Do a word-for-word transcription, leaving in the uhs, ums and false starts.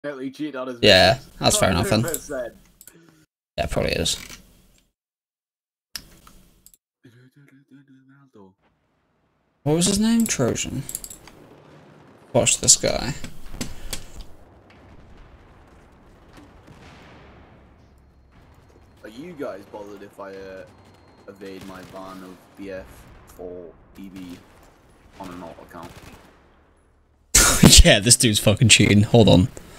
He cheated on his Yeah, business. that's fair enough then. one hundred percent. Yeah, probably is. What was his name? Trojan. Watch this guy. Are you guys bothered if I uh, evade my ban of B F for E B on an alt account? Yeah, this dude's fucking cheating. Hold on.